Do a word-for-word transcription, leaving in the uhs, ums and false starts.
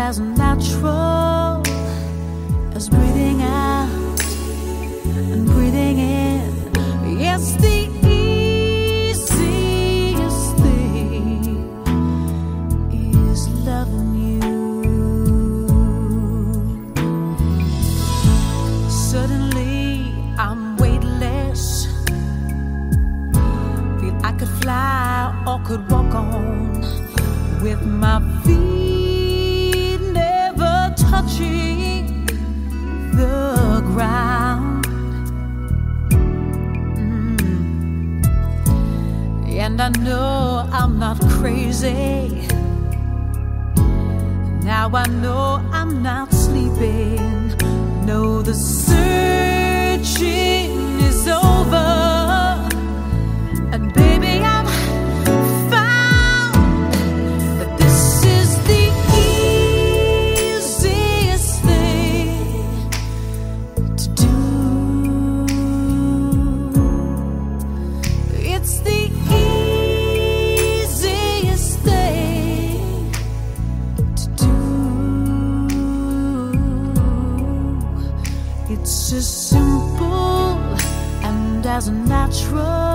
as natural as breathing out and breathing in. It's the easiest thing is loving you. Suddenly I'm weightless, feel I could fly or could walk on with my feet never touching the ground. Mm. And I know I'm not crazy. Now I know I'm not sleeping. No, the searching is over. And baby, I'm found that this is the easiest thing to do. It's the easiest thing to do. It's as simple and as natural